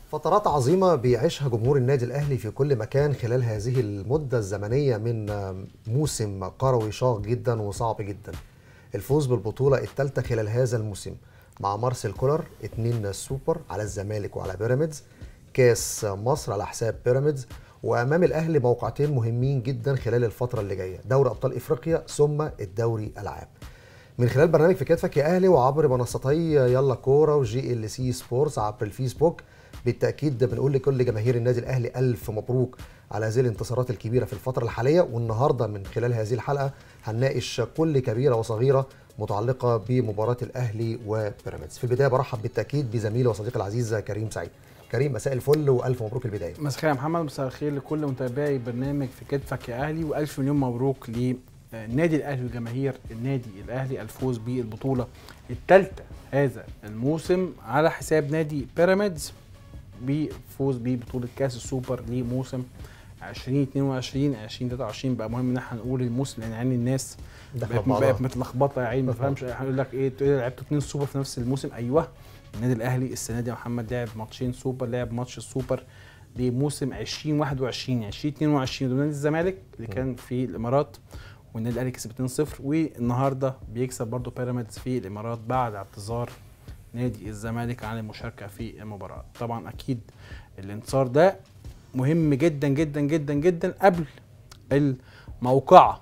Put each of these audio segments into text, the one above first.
فترات عظيمة بيعيشها جمهور النادي الأهلي في كل مكان خلال هذه المدة الزمنية من موسم كروي شاق جدا وصعب جدا. الفوز بالبطولة الثالثة خلال هذا الموسم مع مارسيل كولر، 2 سوبر على الزمالك وعلى بيراميدز، كاس مصر على حساب بيراميدز، وأمام الأهلي موقعتين مهمين جدا خلال الفترة اللي جاية، دوري أبطال إفريقيا ثم الدوري العام. من خلال برنامج في كتفك يا أهلي وعبر منصتي يلا كورة وجي ال سي سبورتس عبر الفيسبوك، بالتأكيد بنقول لكل جماهير النادي الأهلي ألف مبروك على هذه الانتصارات الكبيرة في الفترة الحالية. والنهاردة من خلال هذه الحلقة هنناقش كل كبيرة وصغيرة متعلقة بمباراة الأهلي وبيراميدز. في البداية برحب بالتأكيد بزميلي وصديقي العزيز كريم سعيد. كريم، مساء الفل والف مبروك البدايه. مساء الخير يا محمد، مساء الخير لكل متابعي برنامج في كتفك يا اهلي، والف مليون مبروك للنادي الاهلي وجماهير النادي الاهلي الفوز بالبطوله الثالثه هذا الموسم على حساب نادي بيراميدز بفوز ببطوله كاس السوبر لموسم 2022 2023. بقى مهم ان احنا نقول الموسم لان يعني الناس بقت متلخبطه يا عيني، ما تفهمش هيقول لك ايه، تقول لعبتوا 2 سوبر في نفس الموسم. ايوه، النادي الاهلي السنه دي يا محمد لعب ماتشين سوبر، لعب ماتش السوبر لموسم 2021 2022 ضد نادي الزمالك اللي كان في الامارات، والنادي الاهلي كسب 2-0، والنهارده بيكسب برضه بيراميدز في الامارات بعد اعتذار نادي الزمالك عن المشاركه في المباراه. طبعا اكيد الانتصار ده مهم جدا جدا جدا جدا قبل الموقعه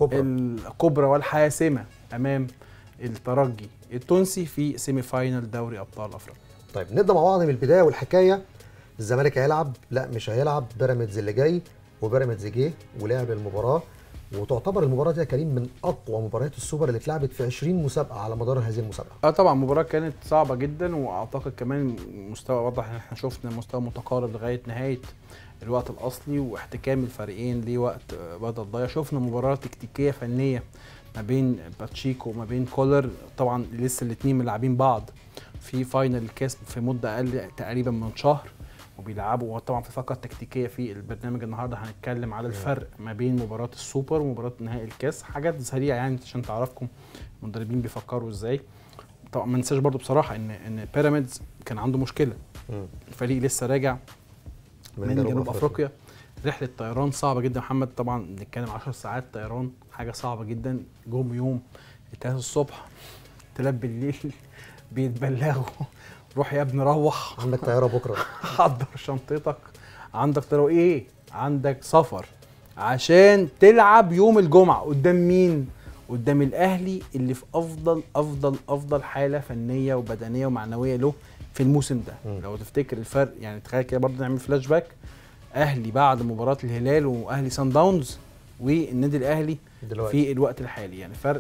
الكبرى والحاسمه امام الترجي التونسي في سيمي فاينل دوري ابطال افريقيا. طيب نبدا مع بعض من البدايه والحكايه. الزمالك هيلعب؟ لا مش هيلعب. بيراميدز اللي جاي، وبيراميدز جه ولعب المباراه، وتعتبر المباراه دي يا كريم من اقوى مباريات السوبر اللي اتلعبت في 20 مسابقه على مدار هذه المسابقه. طبعا المباراه كانت صعبه جدا، واعتقد كمان مستوى واضح ان احنا شفنا مستوى متقارب لغايه نهايه الوقت الاصلي واحتكام الفريقين لوقت بدل ضايع. شفنا مباراه تكتيكيه فنيه ما بين باتشيكو وما بين كولر، طبعا لسه الاثنين ملاعبين بعض في فاينل الكاس في مده اقل تقريبا من شهر وبيلعبوا. وطبعا في فقره تكتيكيه في البرنامج النهارده هنتكلم على الفرق ما بين مباراه السوبر ومباراه نهائي الكاس، حاجات سريعه يعني عشان تعرفكم المدربين بيفكروا ازاي. طبعا ما ننساش برضو بصراحه ان بيراميدز كان عنده مشكله، الفريق لسه راجع من جنوب افريقيا، رحله طيران صعبه جدا محمد، طبعا بنتكلم 10 ساعات طيران، حاجه صعبه جدا. جم يوم 3 الصبح 3 بالليل بيتبلغوا روح يا ابني روح، عندك طياره بكره، حضر شنطتك، عندك طياره ايه، عندك سفر عشان تلعب يوم الجمعه قدام مين؟ قدام الاهلي اللي في افضل حاله فنيه وبدنيه ومعنويه له في الموسم ده. لو تفتكر الفرق يعني، تخيل كده برضه نعمل فلاش باك، اهلي بعد مباراه الهلال واهلي سان داونز والنادي الاهلي دلوقتي في الوقت الحالي، يعني فرق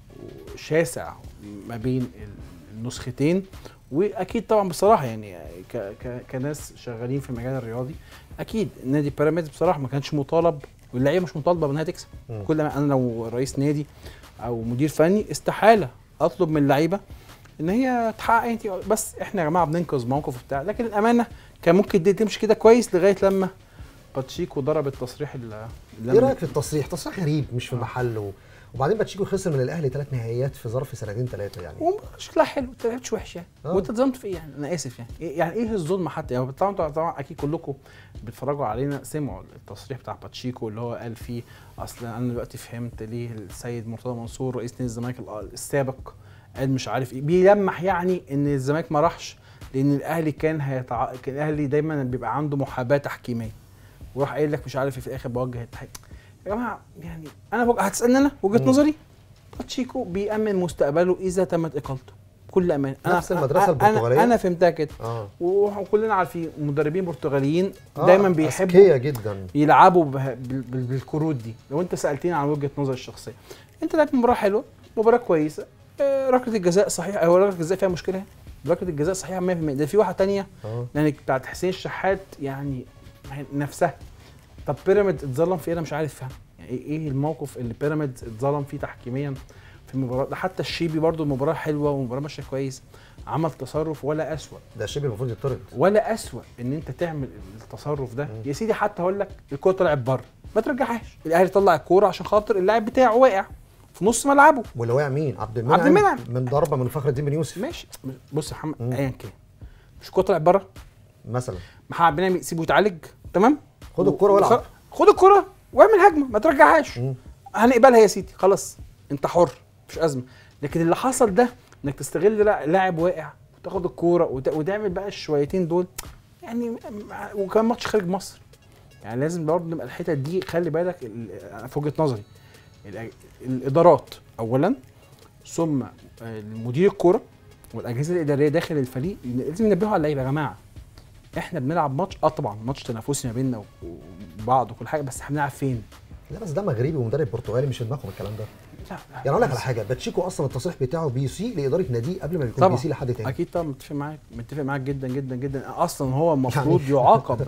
شاسع ما بين النسختين. واكيد طبعا بصراحه يعني كناس شغالين في المجال الرياضي، اكيد نادي بيراميدز بصراحه ما كانش مطالب واللعيبه مش مطالبه بانها تكسب. كل ما انا لو رئيس نادي او مدير فني استحاله اطلب من اللعيبه ان هي تحقق، بس احنا يا جماعه بننقذ موقف وبتاع. لكن الامانه كان ممكن دي تمشي كده كويس لغايه لما باتشيكو ضرب التصريح اللي ايه رايك في التصريح؟ تصريح غريب مش في محله، وبعدين باتشيكو خسر من الاهلي 3 نهائيات في ظرف 2-3 يعني، وشكلها حلو، انت لعبتش وحش يعني، وانت اتظلمت في ايه يعني؟ انا اسف يعني ايه الظلم حتى يعني؟ طبعا اكيد كلكم بتتفرجوا علينا سمعوا التصريح بتاع باتشيكو اللي هو قال فيه اصل انا دلوقتي فهمت ليه السيد مرتضى منصور رئيس نادي الزمالك السابق قال مش عارف ايه، بيلمح يعني ان الزمالك ما راحش لان الاهلي كان الاهلي دايما بيبقى عنده محاباه تحكيميه، وراح قايل لك مش عارف في الاخر بوجه التحكيم. يا جماعه يعني انا هتسالني انا وجهه نظري، باتشيكو بيأمن مستقبله اذا تمت اقالته بكل امان. نفس المدرسه البرتغاليه انا فهمتها كده. وكلنا عارفين مدربين برتغاليين دايما بيحبوا جدا يلعبوا بالكروت دي. لو انت سالتني عن وجهه نظري الشخصيه، انت لعبت مباراه حلوه، مباراه كويسه، ركله الجزاء صحيحه، هو ركله الجزاء فيها مشكله؟ ركله الجزاء صحيحه 100%. ده في واحده ثانيه يعني بتاعت حسين الشحات يعني نفسها. طب بيراميدز اتظلم في ايه؟ انا مش عارف فاهم يعني ايه الموقف اللي بيراميدز اتظلم فيه تحكيميا في المباراه ده. حتى الشيبي برضو المباراه حلوه ومباراه ماشيه كويس، عمل تصرف ولا اسوأ. ده الشيبي المفروض يطرد، ولا اسوأ ان انت تعمل التصرف ده. يا سيدي حتى هقول لك الكوره طلعت بره ما ترجعهاش، الاهلي طلع الكوره عشان خاطر اللاعب بتاعه واقع في نص ملعبه. واللي واقع مين؟ عبد المنعم من ضربه من فخر الدين بن يوسف. ماشي، بص يا محمد ايا كان مش الكوره طلعت بره، مثلا محمد عبد المنعم سيبه يتعالج، تمام، خد الكرة والعب. خد الكرة واعمل هجمه، ما ترجعهاش، هنقبلها يا سيدي، خلاص انت حر، مفيش ازمه. لكن اللي حصل ده انك تستغل لاعب واقع وتاخد الكوره وتعمل بقى الشويتين دول يعني، وكمان ماتش خارج مصر، يعني لازم برضه نبقى الحته دي خلي بالك. في وجهه نظري الادارات اولا، ثم مدير الكوره والاجهزه الاداريه داخل الفريق لازم ينبهوا على اللعيبه. يا جماعه احنا بنلعب ماتش، طبعا ماتش تنافسي ما بيننا وبعض وكل حاجه، بس احنا بنلعب فين؟ لا بس ده مغربي ومدرب برتغالي، مش في دماغهم الكلام ده. لا يعني اقول لك على حاجه، باتشيكو اصلا التصريح بتاعه بيسيء لاداره ناديه قبل ما يكون بيسيء لحد تاني. اكيد طبعا، متفق معاك جدا جدا جدا. اصلا هو المفروض يعني يعاقب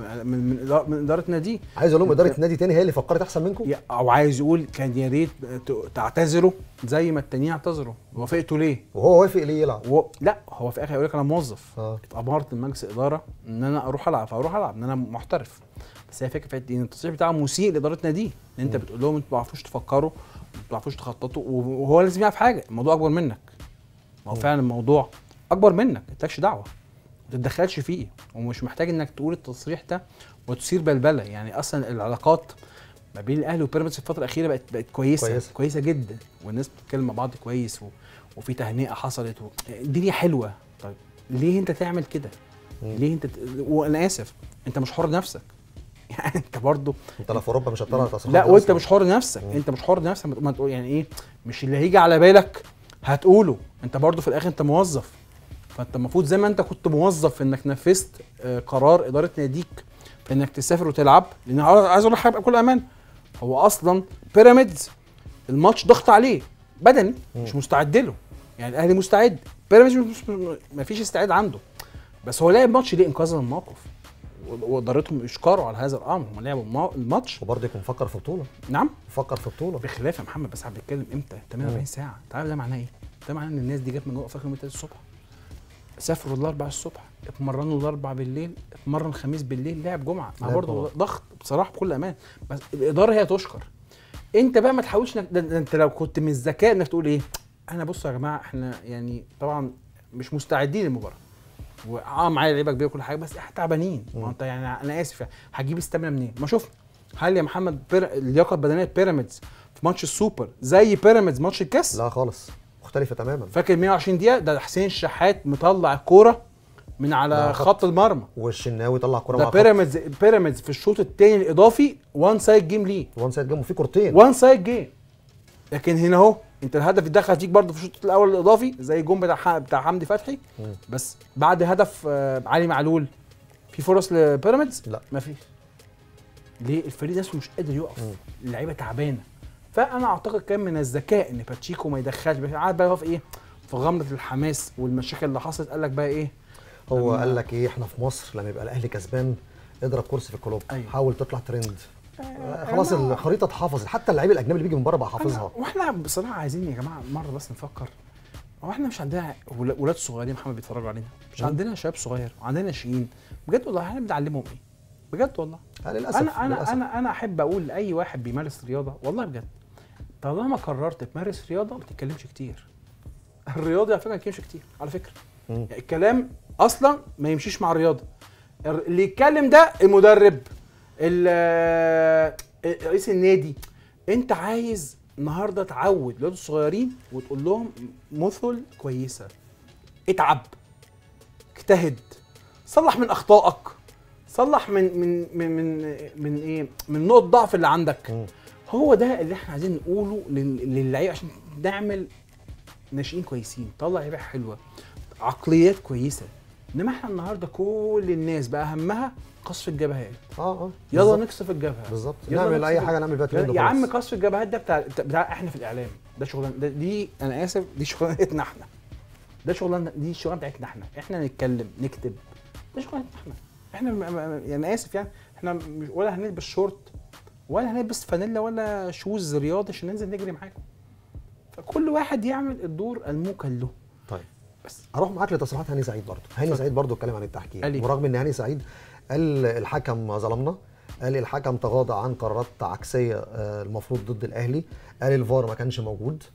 من اداره ناديه. عايز اقول لهم اداره نادي تاني هي اللي فكرت احسن منكم، او عايز يقول كان يا ريت تعتذروا زي ما التانيين اعتذروا. وافقتوا ليه؟ وهو وافق ليه يلعب؟ لا هو في الاخر يقول لك انا موظف، اتامرت من مجلس الاداره ان انا اروح العب، فاروح العب ان انا محترف. بس هي فكره ان التصريح بتاعه مسيء لاداره ناديه، ان انت بتقول لهم انتوا ما بتعرفوش تفكروا، ما بتعرفوش تخططوا، وهو لازم يعرف حاجه، الموضوع اكبر منك. ما هو فعلا الموضوع اكبر منك، مالكش دعوه، ما تتدخلش فيه، ومش محتاج انك تقول التصريح ده وتثير بلبله. يعني اصلا العلاقات ما بين الاهلي وبيراميدز في الفتره الاخيره بقت كويسه جدا، والناس بتتكلم مع بعض كويس، وفي تهنئه حصلت الدنيا حلوه. طيب ليه انت تعمل كده؟ ليه انت وانا اسف، انت مش حر نفسك يعني. انت برضه انت لا في اوروبا مش هتطلع تصريحات، لا وانت مش حر نفسك، انت مش حر نفسك، ما تقول يعني ايه، مش اللي هيجي على بالك هتقوله. انت برضه في الاخر انت موظف، فانت المفروض زي ما انت كنت موظف في انك نفذت قرار اداره ناديك في انك تسافر وتلعب. لان عايز اقول لك حاجه بكل امان، هو اصلا بيراميدز الماتش ضغط عليه بدني، مش مستعد له. يعني الاهلي مستعد، بيراميدز ما فيش استعداد عنده، بس هو لعب ماتش ليه؟ انقاذا من الموقف، وادارتهم اشكروا على هذا الامر، هم لعبوا الماتش. وبرضه يكون مفكر في بطوله. نعم مفكر في بطوله، بخلاف يا محمد. بس بنتكلم امتى؟ 48 ساعه. تعرف ده معناه ايه؟ ده معناه ان الناس دي جت من جوه افريقيا يوم 3 الصبح، سافروا الاربع الصبح، اتمرنوا الاربع بالليل، اتمرن الخميس بالليل، لعب جمعه، مع برضه ضغط بصراحه بكل امان. بس الاداره هي تشكر. انت بقى ما تحاولش انت لو كنت من الذكاء انك تقول ايه، انا بصوا يا جماعه احنا يعني طبعا مش مستعدين للمباراه، معايا لعيبه كبيره وكل حاجه، بس احنا تعبانين. ما انت يعني انا اسف يعني هجيب استامينا منين؟ ما شفنا هل يا محمد اللياقه البدنيه بيراميدز في ماتش السوبر زي بيراميدز ماتش الكاس؟ لا خالص، مختلفه تماما. فاكر 120 دقيقه ده حسين الشحات مطلع الكوره من على خط المرمى، والشناوي طلع كوره مع بيراميدز في الشوط الثاني الاضافي وان سايد جيم ليه، وان سايد جيم وفي كورتين وان سايد جيم. لكن هنا اهو انت الهدف اتدخل هتيجي برضه في الشوط الاول الاضافي زي الجون بتاع حمدي فتحي، بس بعد هدف علي معلول في فرص لبيراميدز؟ لا مفيش. ليه؟ الفريق نفسه مش قادر يقف، اللعيبه تعبانه. فانا اعتقد كان من الذكاء ان باتشيكو ما يدخلش، قاعد بقى في ايه، في غمره الحماس والمشاكل اللي حصلت، قال لك بقى ايه، هو قال لك ايه، احنا في مصر لما يبقى الاهلي كسبان اضرب كرسي في الكلوب. أيوه. حاول تطلع ترند. خلاص الخريطه اتحفظت، حتى اللعيب الاجنبي اللي بيجي من بره بقى حافظها. واحنا بصراحه عايزين يا جماعه مره بس نفكر، هو احنا مش عندنا ولاد صغيرين محمد بيتفرجوا علينا؟ مش عندنا شباب صغير وعندنا ناشئين بجد والله، احنا بنعلمهم ايه بجد والله؟ للاسف انا احب اقول لاي واحد بيمارس رياضه والله بجد، طالما قررت تمارس رياضه ما تتكلمش كتير. الرياضه على فكره ما تتكلمش كتير على فكره، يعني الكلام اصلا ما يمشيش مع الرياضه. اللي يتكلم ده المدرب، رئيس النادي. انت عايز النهارده تعود الولاد الصغيرين وتقول لهم مثل كويسه، اتعب، اجتهد، صلح من اخطائك، صلح من ايه، من نقط ضعف اللي عندك. هو ده اللي احنا عايزين نقوله للعيبه عشان نعمل ناشئين كويسين، طلع لعيبه حلوه، عقليات كويسه. انما احنا النهارده كل الناس بقى همها قصف الجبهات. يلا نقصف الجبهه بالظبط، نعمل اي حاجه نعمل بيها ترند. يا عم قصف الجبهات ده بتاع احنا في الاعلام، ده شغلنا، دي انا اسف دي شغلانتنا احنا، ده شغلنا، دي الشغلانه بتاعتنا احنا نتكلم نكتب، ده شغلانتنا احنا يعني اسف يعني احنا ولا هنلبس شورت ولا هنلبس فانيلا ولا شوز رياضي عشان ننزل نجري معاكم. فكل واحد يعمل الدور الموكل له. طيب بس اروح معاك لتصريحات هاني سعيد برضه. هاني سعيد برضه اتكلم عن التحكيم، ورغم ان هاني سعيد قال الحكم ظلمنا، قال الحكم تغاضى عن قرارات عكسيه المفروض ضد الاهلي، قال الفار ما كانش موجود،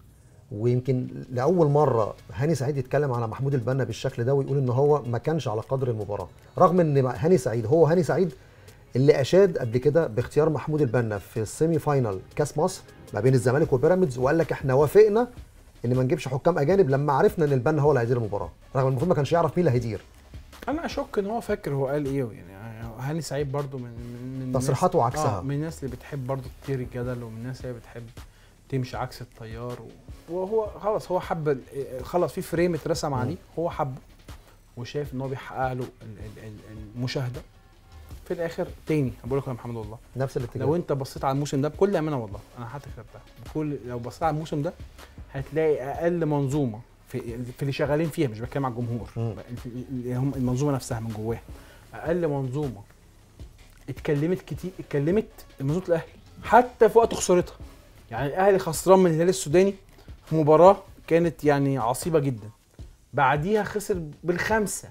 ويمكن لاول مره هاني سعيد يتكلم على محمود البنا بالشكل ده ويقول ان هو ما كانش على قدر المباراه، رغم ان هاني سعيد هو هاني سعيد اللي اشاد قبل كده باختيار محمود البنا في السيمي فاينال كاس مصر ما بين الزمالك وبيراميدز، وقال لك احنا وافقنا ان ما نجيبش حكام اجانب لما عرفنا ان البنا هو اللي هيدير المباراه، رغم المفروض ما كانش يعرف مين اللي هيدير. انا اشك ان هو فاكر هو قال ايه يعني. هاني سعيد برضو من تصريحاته عكسها. من الناس اللي بتحب برضو تثير الجدل، ومن الناس اللي بتحب تمشي عكس التيار، وهو خلاص هو حب خلاص في فريم اترسم عليه، هو حبه وشايف ان هو بيحقق له المشاهده في الاخر. تاني بقول لك يا محمد والله نفس الاتجاه. لو انت بصيت على الموسم ده بكل امانه والله انا حتى كتبتها لو بصيت على الموسم ده هتلاقي اقل منظومه في اللي شغالين فيها، مش بتكلم على الجمهور، هم المنظومه نفسها من جواها، اقل منظومه اتكلمت كتير، اتكلمت منظومه الاهلي حتى في وقت خسارتها. يعني الاهلي خسران من الهلال السوداني في مباراه كانت يعني عصيبه جدا، بعديها خسر بالخمسه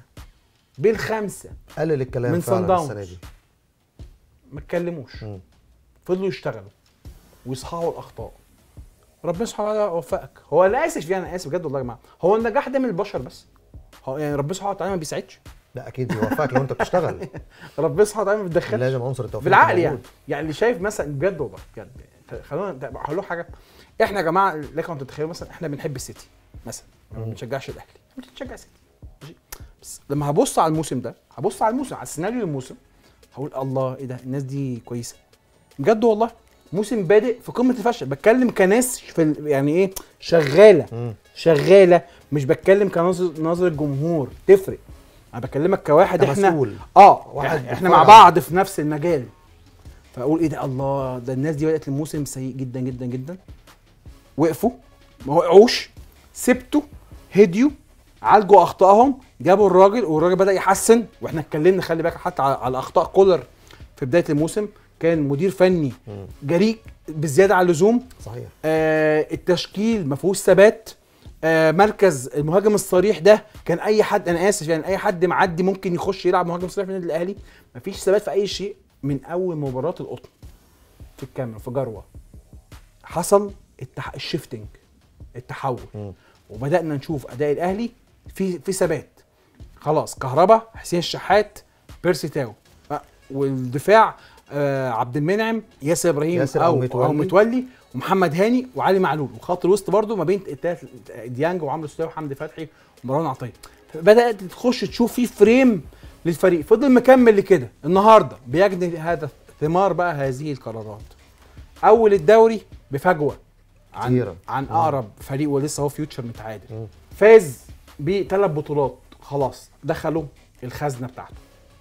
قلل الكلام من فعلا صن السنه دي، ما اتكلموش، فضلوا يشتغلوا ويصححوا الاخطاء. ربنا سبحانه وتعالى وفقك. هو انا اسف يعني، انا اسف بجد والله يا جماعه، هو النجاح ده من البشر بس؟ هو يعني ربنا سبحانه وتعالى ما بيساعدش؟ لا اكيد بيوفقك لو انت بتشتغل. ربنا سبحانه وتعالى ما بيتدخلش، لازم عنصر التوفيق بالعقل يعني اللي شايف مثلا بجد والله بجد. خلونا هقول له حاجه، احنا يا جماعه لكم تتخيلوا مثلا احنا بنحب السيتي مثلا، ما بنشجعش الاهلي، بنشجع السيتي ماشي، بس لما هبص على الموسم ده، هبص على الموسم، على السيناريو الموسم، هقول الله ايه ده، الناس دي كويسه بجد والله. موسم بادئ في قمه الفشل، بتكلم كناس في يعني ايه، شغاله، مش بتكلم كنظر الجمهور، تفرق. انا بكلمك كواحد احنا واحد احنا مع بعض في نفس المجال، فاقول ايه ده، الله ده الناس دي بدات الموسم سيء جدا جدا جدا، وقفوا ما وقعوش، سبتوا، هديوا، عالجوا اخطائهم، جابوا الراجل والراجل بدا يحسن. واحنا اتكلمنا خلي بالك حتى على اخطاء كولر في بدايه الموسم، كان مدير فني جريء بزياده عن اللزوم. صحيح. التشكيل ما فيهوش ثبات. مركز المهاجم الصريح ده كان اي حد، انا اسف يعني، اي حد معدي ممكن يخش يلعب مهاجم صريح في النادي الاهلي. ما فيش ثبات في اي شيء. من اول مباراه القطن في الكاميرا في جروه حصل الشيفتنج، التحول، وبدانا نشوف اداء الاهلي في ثبات. خلاص كهربا، حسين الشحات، بيرسي تاو، والدفاع عبد المنعم، ياسر ابراهيم او متولي ومحمد هاني وعلي معلول، وخط الوسط برده ما بين الثلاث ديانج وعمرو السوليه وحمدي فتحي ومروان عطيه. بدات تخش تشوف في فريم للفريق، فضل مكمل لكده. النهارده بيجني هذا ثمار بقى هذه القرارات. اول الدوري بفجوه عن اقرب فريق ولسه هو فيوتشر متعادل، فاز بثلاث بطولات، خلاص دخلوا الخزنه بتاعته،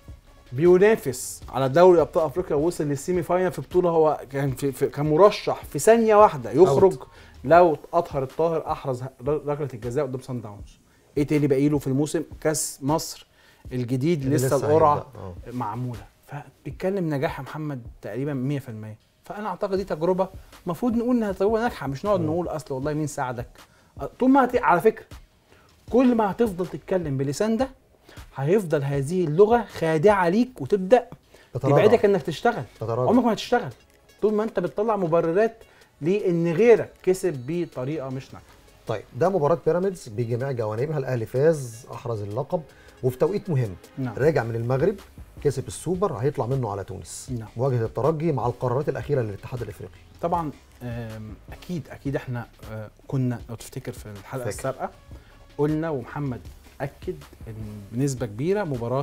بينافس على دوري ابطال افريقيا، ووصل للسيمي فاينل في بطوله هو كان مرشح في ثانيه واحده يخرج لو اطهر الطاهر احرز ركله الجزاء قدام صن داونز. ايه تاني باقي له في الموسم؟ كاس مصر الجديد لسه القرعه معموله. فبيتكلم نجاح يا محمد تقريبا 100%. فانا اعتقد دي تجربه المفروض نقول انها تجربه ناجحه، مش نقعد نقول اصل والله مين ساعدك. طول ما على فكره كل ما هتفضل تتكلم بلسان ده هيفضل هذه اللغه خادعه ليك وتبدا تبعدك انك تشتغل. عمرك ما هتشتغل طول ما انت بتطلع مبررات لان غيرك كسب بطريقه مش ناجحه. طيب ده مباراه بيراميدز بجميع جوانبها، الاهلي فاز، احرز اللقب وفي توقيت مهم. راجع من المغرب، كسب السوبر، هيطلع منه على تونس. مواجهه الترجي مع القرارات الاخيره للاتحاد الافريقي. طبعا اكيد احنا كنا لو تفتكر في الحلقه السابقه قلنا ومحمد اكد ان بنسبه كبيره مباراه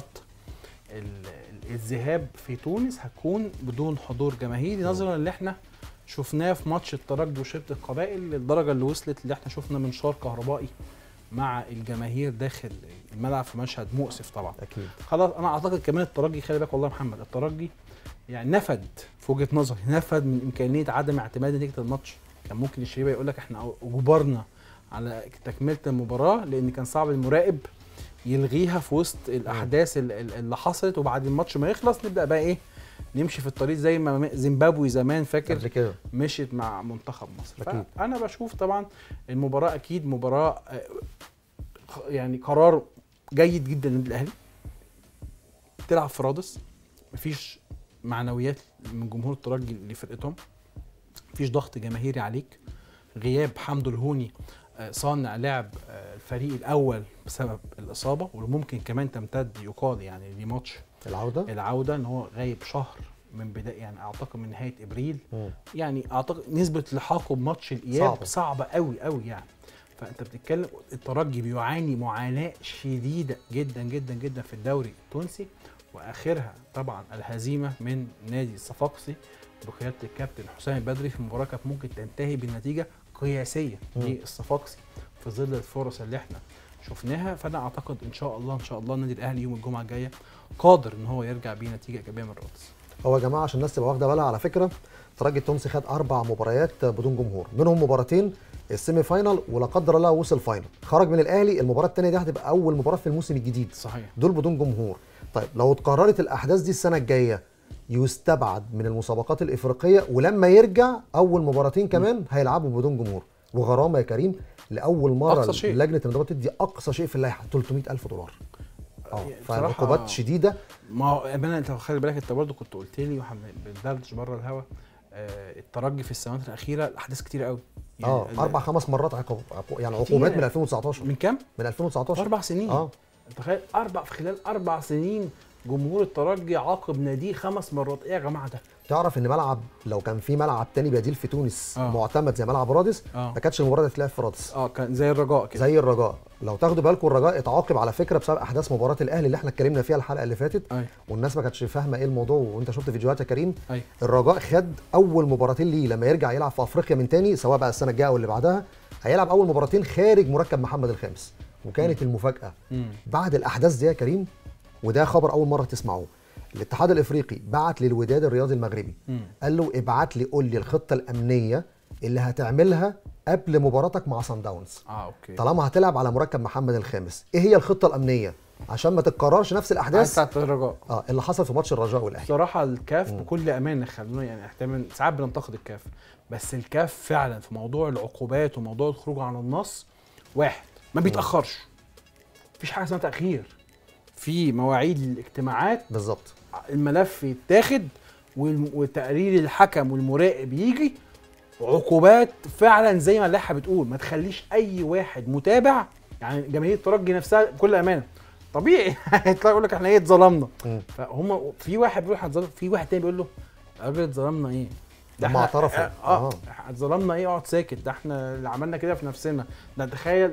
الذهاب في تونس هتكون بدون حضور جماهيري، نظرا اللي احنا شفناه في ماتش الترجي وشبط القبائل، للدرجه اللي وصلت اللي احنا شفنا منشار كهربائي مع الجماهير داخل الملعب في مشهد مؤسف طبعا. اكيد. خلاص انا اعتقد كمان الترجي، خلي بالك والله يا محمد، الترجي يعني نفد في وجهه نظري، نفد من امكانيه عدم اعتماد نتيجه الماتش. كان ممكن الشباب يقول لك احنا اجبرنا على تكمله المباراه لان كان صعب المراقب يلغيها في وسط الاحداث اللي حصلت، وبعد الماتش ما يخلص نبدا بقى ايه، نمشي في الطريق زي ما زيمبابوي زمان فاكر مشيت مع منتخب مصر. فانا بشوف طبعا المباراه اكيد مباراه يعني قرار جيد جدا للنادي الاهلي. تلعب في رادس، مفيش معنويات من جمهور الترجي لفرقتهم، مفيش ضغط جماهيري عليك، غياب حمدو الهوني صانع لعب الفريق الاول بسبب الاصابه، وممكن كمان تمتد يقال يعني لماتش العوده ان هو غايب شهر من بدايه، يعني اعتقد من نهايه ابريل. يعني اعتقد نسبه لحاقه بماتش الاياب صعبه قوي قوي يعني. فانت بتتكلم الترجي بيعاني معاناه شديده جدا جدا جدا في الدوري التونسي، واخرها طبعا الهزيمه من نادي الصفاقسي بقياده الكابتن حسام البدري في مباراه كانت ممكن تنتهي بالنتيجه قياسيه للصفاقسي في ظل الفرص اللي احنا شفناها. فانا اعتقد ان شاء الله النادي الاهلي يوم الجمعه الجايه قادر ان هو يرجع بيه نتيجه ايجابيه من رادس. هو يا جماعه عشان الناس تبقى واخده بالها، على فكره الترجي التونسي خد 4 مباريات بدون جمهور، منهم مباراتين السيمي فاينال ولا قدر الله وصل فاينال، خرج من الاهلي. المباراه الثانيه دي هتبقى اول مباراه في الموسم الجديد، صحيح، دول بدون جمهور. طيب لو اتكررت الاحداث دي السنه الجايه يستبعد من المسابقات الافريقيه، ولما يرجع اول مباراتين كمان هيلعبوا بدون جمهور، وغرامه يا كريم لاول مره لجنه الانضباط تدي اقصى شيء في اللائحه $300,000. فعقوبات شديده. ما هو انت خلي بالك، انت برضه كنت قلت لي واحنا بندردش بره الهوا، الترجي في السنوات الاخيره الاحداث كتير قوي يعني 4-5 مرات يعني عقوبات من 2019. من كام؟ من 2019. 4 سنين. تخيل في خلال 4 سنين جمهور الترجي عاقب ناديه 5 مرات. ايه يا جماعه ده؟ تعرف ان ملعب لو كان في ملعب تاني بديل في تونس معتمد زي ملعب رادس ما كانتش المباراه تتلعب في رادس. كان زي الرجاء كده. زي الرجاء، لو تاخدوا بالكم الرجاء اتعاقب على فكره بسبب احداث مباراه الاهلي اللي احنا اتكلمنا فيها الحلقه اللي فاتت. والناس ما كانتش فاهمه ايه الموضوع، وانت شفت فيديوهات يا كريم. الرجاء خد اول مباراتين ليه لما يرجع يلعب في افريقيا من تاني، سواء بقى السنه الجايه او اللي بعدها، هيلعب اول مباراتين خارج مركب محمد الخامس. وكانت المفاجاه بعد الاحداث دي يا كريم، وده خبر اول مره تسمعوه، الاتحاد الافريقي بعت للوداد الرياضي المغربي قال له ابعت لي قول لي الخطه الامنيه اللي هتعملها قبل مباراتك مع صن داونز. اوكي. طالما هتلعب على مركب محمد الخامس، ايه هي الخطه الامنيه عشان ما تتكررش نفس الاحداث بتاعت الرجاء اللي حصل في ماتش الرجاء والاهلي. صراحه الكاف بكل امانه، خلونا يعني احتمال ساعات بننتقد الكاف، بس الكاف فعلا في موضوع العقوبات وموضوع الخروج عن النص واحد ما بيتاخرش. مفيش حاجه اسمها تاخير في مواعيد الاجتماعات. بالظبط. الملف يتاخد وتقرير الحكم والمراقب يجي، عقوبات فعلا زي ما اللائحه بتقول. ما تخليش اي واحد متابع، يعني جماهير الترجي نفسها بكل امانه طبيعي هيطلع يقول لك احنا ايه اتظلمنا. فهم في واحد بيقول هتظلم، في واحد تاني بيقول له يا راجل اتظلمنا ايه؟ ده احنا اعترفوا اتظلمنا ايه؟ اقعد ساكت، ده احنا اللي عملنا كده في نفسنا. ده تخيل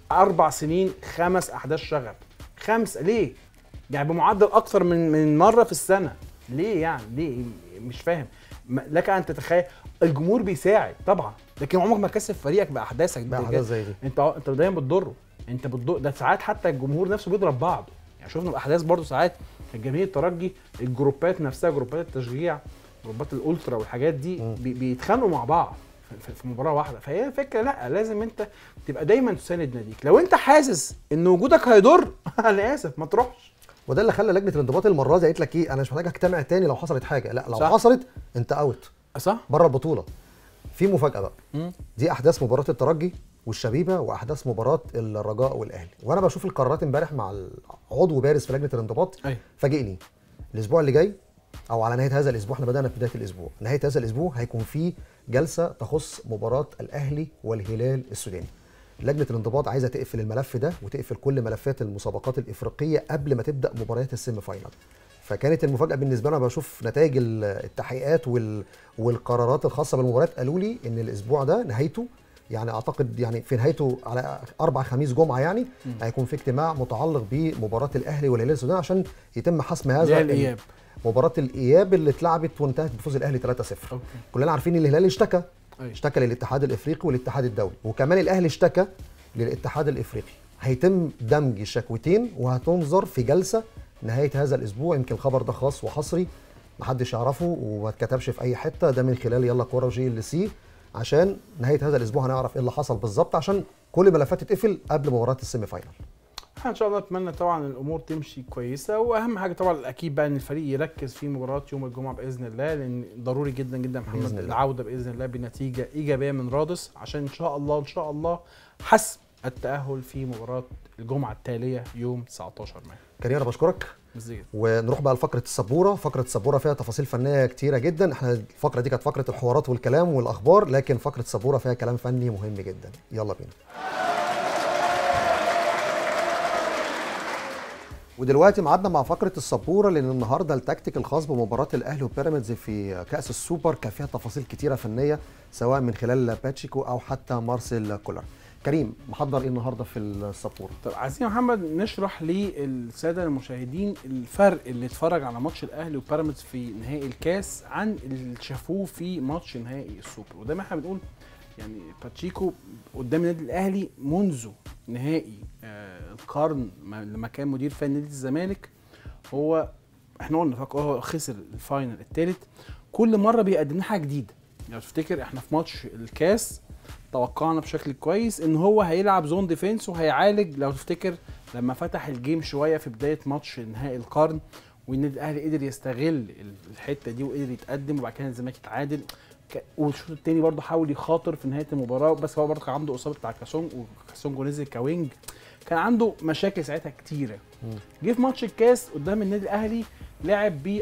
4 سنين 5 احداث شغب. 5 ليه؟ يعني بمعدل اكثر من مره في السنه. ليه يعني؟ ليه؟ مش فاهم. لك ان تتخيل الجمهور بيساعد طبعا، لكن عمرك ما تكسب فريقك باحداثك دي. باحداث زي دي انت دايما بتضره. ده ساعات حتى الجمهور نفسه بيضرب بعضه. يعني شفنا الاحداث برضو ساعات الجماهير الترجي الجروبات نفسها، جروبات التشجيع، جروبات الالترا والحاجات دي بيتخانقوا مع بعض في مباراه واحده. فهي الفكره لا، لازم انت تبقى دايما تساند ناديك. لو انت حاسس ان وجودك هيضر انا اسف ما تروحش. وده اللي خلى لجنه الانضباط المره دي قالت لك ايه، انا مش محتاج اجتمع تاني لو حصلت حاجه. لا، لو حصلت انت اوت، صح، بره البطوله. في مفاجاه بقى. دي احداث مباراه الترجي والشبيبه واحداث مباراه الرجاء والاهلي. وانا بشوف القرارات امبارح مع عضو بارز في لجنه الانضباط فاجئني. الاسبوع اللي جاي او على نهايه هذا الاسبوع، احنا بدانا في بدايه الاسبوع، نهايه هذا الاسبوع هيكون في جلسه تخص مباراه الاهلي والهلال السوداني. لجنه الانضباط عايزه تقفل الملف ده وتقفل كل ملفات المسابقات الافريقيه قبل ما تبدا مباريات السيمي فاينال. فكانت المفاجاه بالنسبه لنا، بشوف نتائج التحقيقات والقرارات الخاصه بالمباريات، قالوا لي ان الاسبوع ده نهايته، يعني اعتقد يعني في نهايته على 4 خميس جمعه يعني هيكون في اجتماع متعلق بمباراه الاهلي والهلال السوداني عشان يتم حسم هذا الاياب. مباراه الاياب اللي اتلعبت وانتهت بفوز الاهلي 3-0. كلنا عارفين ان الهلال اشتكى للاتحاد الافريقي والاتحاد الدولي، وكمان الاهلي اشتكى للاتحاد الافريقي. هيتم دمج الشكوتين وهتنظر في جلسه نهايه هذا الاسبوع. يمكن الخبر ده خاص وحصري محدش يعرفه وما اتكتبش في اي حته، ده من خلال يلا كوره وGLC، عشان نهايه هذا الاسبوع هنعرف ايه اللي حصل بالظبط، عشان كل ملفات تتقفل قبل مباراه السيمي فاينال. ان شاء الله اتمنى طبعا الامور تمشي كويسه، واهم حاجه طبعا اكيد بقى ان الفريق يركز في مباراه يوم الجمعه باذن الله، لان ضروري جدا جدا محمد العوده باذن الله بنتيجه ايجابيه من رادس، عشان ان شاء الله حسم التاهل في مباراه الجمعه التاليه يوم 19 مايو. كريم انا بشكرك، ونروح بقى لفقره السبوره. فقره السبوره فيها تفاصيل فنيه كتيره جدا. احنا الفقره دي كانت فقره الحوارات والكلام والاخبار، لكن فقره السبوره فيها كلام فني مهم جدا. يلا بينا. ودلوقتي معادنا مع فقره السبوره، لان النهارده التكتيك الخاص بمباراه الاهلي وبيراميدز في كاس السوبر كان فيها تفاصيل كتيره فنيه، سواء من خلال باتشيكو او حتى مارسيل كولر. كريم، محضر ايه النهارده في السبوره؟ طب عايزين محمد نشرح للساده المشاهدين الفرق اللي اتفرج على ماتش الاهلي وبيراميدز في نهائي الكاس عن اللي شافوه في ماتش نهائي السوبر. ودايما احنا بنقول يعني باتشيكو قدام النادي الاهلي منذ نهائي القرن لما كان مدير فني نادي الزمالك، هو احنا قلنا هو خسر الفاينل الثالث. كل مره بيقدم لنا حاجه جديده. لو تفتكر احنا في ماتش الكاس توقعنا بشكل كويس ان هو هيلعب زون ديفense وهيعالج. لو تفتكر لما فتح الجيم شويه في بدايه ماتش نهائي القرن والنادي الاهلي قدر يستغل الحته دي وقدر يتقدم، وبعد كده الزمالك اتعادل، والشوط الثاني برضه حاول يخاطر في نهايه المباراه، بس هو برضه كان عنده اصابه بتاع كاسونج وكاسونج نزل كوينج، كان عنده مشاكل ساعتها كتيره. جه في ماتش الكاس قدام النادي الاهلي لعب ب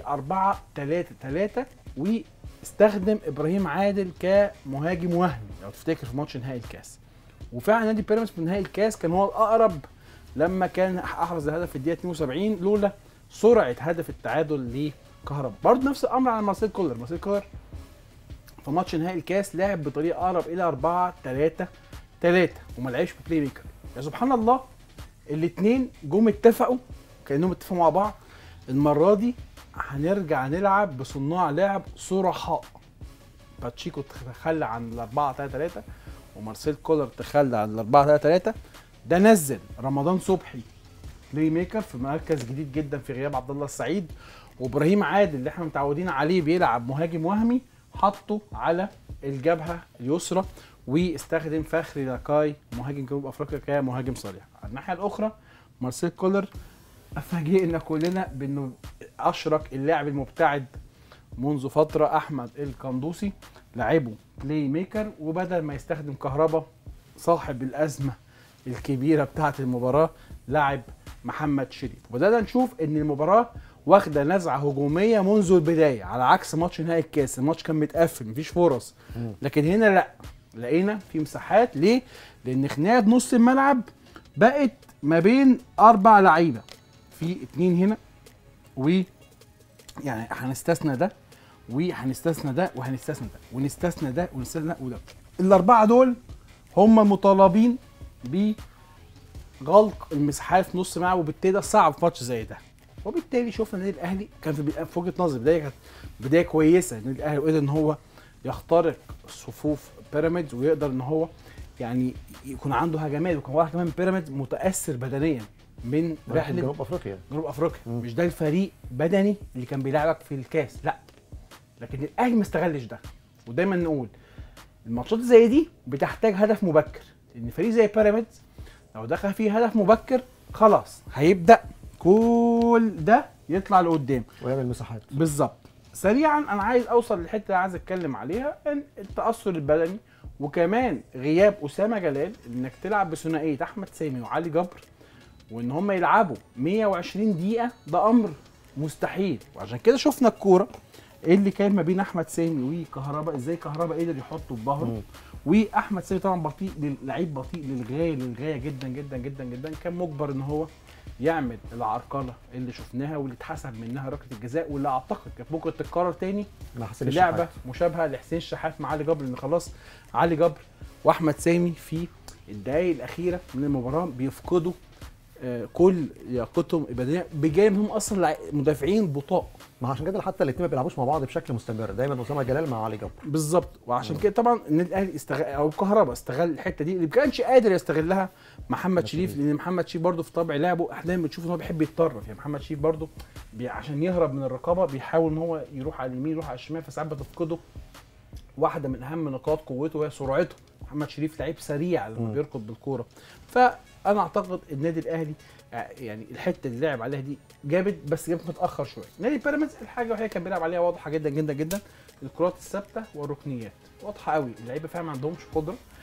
4-3-3 واستخدم ابراهيم عادل كمهاجم وهمي لو تفتكر في ماتش نهائي الكاس. وفعلا نادي بيراميدز في نهائي الكاس كان هو الاقرب لما كان احرز الهدف في الدقيقه 72 لولا سرعه هدف التعادل لكهرباء. برضه نفس الامر على مارسيل كولر. مارسيل كولر في ماتش نهائي الكاس لعب بطريقه اقرب الى 4-3-3 وما لعبش ببلاي ميكر. يا سبحان الله، الاثنين جم اتفقوا كانهم اتفقوا مع بعض، المره دي هنرجع نلعب بصناع لعب صرحاء. باتشيكو تخلى عن ال 4-3-3 ومارسيل كولر تخلى عن ال 4-3-3. ده نزل رمضان صبحي بلاي ميكر في مركز جديد جدا في غياب عبد الله السعيد، وابراهيم عادل اللي احنا متعودين عليه بيلعب مهاجم وهمي حطه على الجبهه اليسرى، واستخدم فخري لاكاي مهاجم جنوب افريقيا كمهاجم صريح. على الناحيه الاخرى مارسيل كولر افاجئنا كلنا بانه اشرك اللاعب المبتعد منذ فتره احمد القندوسي، لعبه بلاي ميكر، وبدل ما يستخدم كهربا صاحب الازمه الكبيره بتاعه المباراه لعب محمد شريف. وبدأنا نشوف ان المباراه واخده نزعه هجوميه منذ البدايه، على عكس ماتش نهائي الكاس. الماتش كان متقفل مفيش فرص، لكن هنا لا، لقينا في مساحات. ليه؟ لان خناقه نص الملعب بقت ما بين 4 لعيبه، في 2 هنا، و يعني هنستثنى ده وهنستثنى ده وهنستثنى ده ونستثنى ده ونستثنى ده وده. الاربعه دول هم مطالبين بغلق المساحات في نص الملعب، وبالتالي ده صعب في ماتش زي ده. وبالتالي شفنا النادي الاهلي كان في وجهه نظري بدايه كانت بدايه كويسه. النادي الاهلي قدر ان هو يخترق صفوف بيراميدز ويقدر ان هو يعني يكون عنده هجمات، وكان واحد كمان بيراميدز متاثر بدنيا من رحله جنوب افريقيا. مش ده الفريق بدني اللي كان بيلعبك في الكاس، لا، لكن الاهلي ما استغلش ده. ودايما نقول الماتشات زي دي بتحتاج هدف مبكر، لان فريق زي بيراميدز لو دخل فيه هدف مبكر خلاص هيبدا كل ده يطلع لقدام ويعمل مساحات. بالظبط. سريعا انا عايز اوصل للحته اللي عايز اتكلم عليها، ان التاثر البدني وكمان غياب اسامه جلال، انك تلعب بثنائيه احمد سامي وعلي جبر وان هم يلعبوا 120 دقيقه، ده امر مستحيل. وعشان كده شفنا الكوره اللي كان ما بين احمد سامي وكهربا، ازاي كهربا قدر يحطه في ظهره، واحمد سامي طبعا بطيء، لعيب بطيء للغايه جدا جدا جدا جدا، كان مجبر ان هو يعمل العرقله اللي شفناها واللي اتحسب منها ركله الجزاء، واللي اعتقد كانت ممكن تتكرر تاني في لعبه مشابهه لحسين الشحات مع علي جبر، لان خلاص علي جبر واحمد سامي في الدقائق الاخيره من المباراه بيفقدوا كل لياقتهم البدنيه، بجانب هم اصلا مدافعين بطاء. ما عشان كده حتى الاثنين ما بيلعبوش مع بعض بشكل مستمر، دايما اسامه جلال مع علي جبر. بالظبط. وعشان كده طبعا النادي الاهلي استغل، او كهربا استغل الحته دي اللي ما كانش قادر يستغلها محمد شريف، لان محمد شريف برده في طبع لعبه احيانا بتشوف ان هو بيحب يتطرف. يعني محمد شريف برده عشان يهرب من الرقابه بيحاول ان هو يروح على اليمين يروح على الشمال، فساعات بتفقده واحده من اهم نقاط قوته وهي سرعته. محمد شريف لعيب سريع لما بيركض بالكوره. فانا اعتقد النادي الاهلي يعني الحته اللي لعب عليها دي جابت، بس جابت متاخر شويه. نادي بيراميدز الحاجه الوحيده كان بيلعب عليها واضحه جدا جدا جدا، الكرات الثابته والركنيات واضحه قوي. اللعيبه فعلا ما عندهمش قدره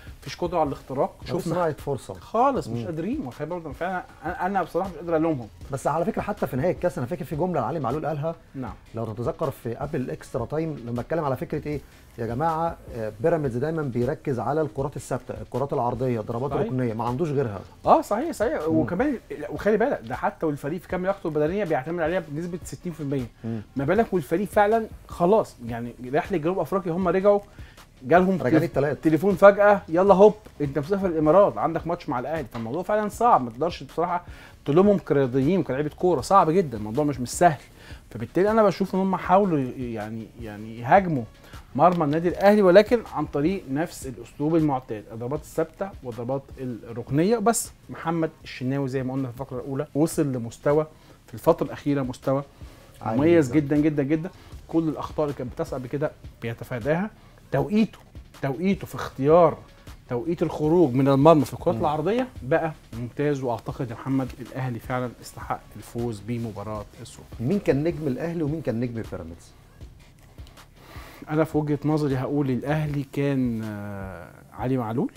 مفيش قدره على الاختراق. شفنا صناعه فرصه خالص مش قادرين. وخلي بالك فعلا انا بصراحه مش قادر الومهم. بس على فكره حتى في نهايه الكاس انا فاكر في جمله علي معلول قالها، نعم لو تتذكر في قبل الاكسترا تايم لما اتكلم على فكره ايه يا جماعه، بيراميدز دايما بيركز على الكرات الثابته، الكرات العرضيه، ضربات ركنيه، ما عندوش غيرها. صحيح صحيح. وكمان وخلي بالك ده حتى والفريق في كام لياقته البدنيه بيعتمد عليها بنسبه 60%. ما بالك والفريق فعلا خلاص يعني رحله جنوب افريقيا هم رجعوا جالهم تليفون فجاه، يلا هوب انت مسافر الامارات عندك ماتش مع الاهلي. فالموضوع فعلا صعب، ما تقدرش بصراحه تلومهم كرياضيين وكلاعيبه كوره، صعب جدا الموضوع، مش سهل. فبالتالي انا بشوف ان هم حاولوا يعني يهاجموا مرمى النادي الاهلي، ولكن عن طريق نفس الاسلوب المعتاد، الضربات الثابته والضربات الركنيه بس. محمد الشناوي زي ما قلنا في الفقره الاولى وصل لمستوى في الفتره الاخيره مستوى مميز جدا جدا جدا. كل الاخطاء اللي كانت بتحصل قبل كده بيتفاداها. توقيته في اختيار توقيت الخروج من المرمى في الكرات العرضيه بقى ممتاز. واعتقد يا محمد الاهلي فعلا استحق الفوز بمباراه السوبر. مين كان نجم الاهلي ومين كان نجم بيراميدز؟ انا في وجهه نظري هقول الاهلي كان علي معلول،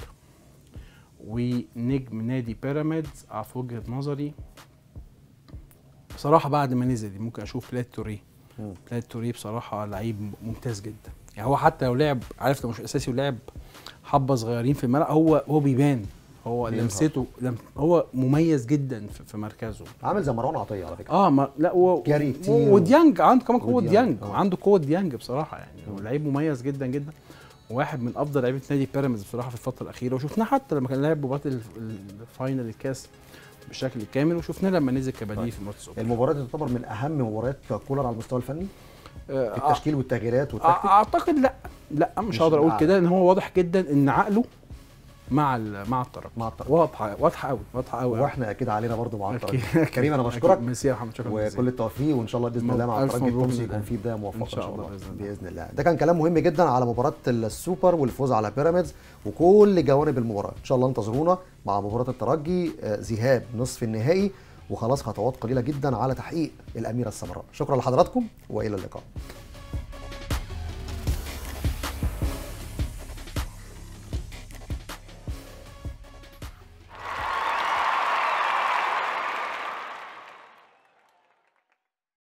ونجم نادي بيراميدز في وجهه نظري بصراحه بعد ما نزل ممكن اشوف بلاد توريه بصراحه لعيب ممتاز جدا. يعني هو حتى لو لعب عارف لو مش اساسي ولعب حبه صغيرين في الملعب هو بيبان، هو لمسته هو مميز جدا في مركزه. عامل زي مروان عطيه على فكره. لا جري كتير وديانج عنده كمان قوه ديانج، عنده قوه ديانج بصراحه يعني. هو لعيب مميز جدا جدا، وواحد من افضل لعيبه نادي بيراميدز بصراحه في الفتره الاخيره. وشفناه حتى لما كان لاعب مباراه الفاينل الكاس بشكل كامل، وشفناه لما نزل كبديل في ماتش السوبر. المباراه دي تعتبر من اهم مباريات كولر على المستوى الفني؟ التشكيل والتغييرات والتكتيك؟ اعتقد لا مش هقدر اقول كده، ان هو واضح جدا ان عقله مع الطرف واضحه قوي. واحنا اكيد علينا برضو مع الطرف. كريم انا بشكرك. ميرسي يا محمد، شكرا وكل التوفيق، وان شاء الله باذن الله مع الترجي التونسي يكون في بدايه موفقه ان شاء الله باذن الله. ده كان كلام مهم جدا على مباراه السوبر والفوز على بيراميدز وكل جوانب المباراه. ان شاء الله انتظرونا مع مباراه الترجي ذهاب نصف النهائي، وخلاص خطوات قليله جدا على تحقيق الاميره السمراء. شكرا لحضراتكم والى اللقاء.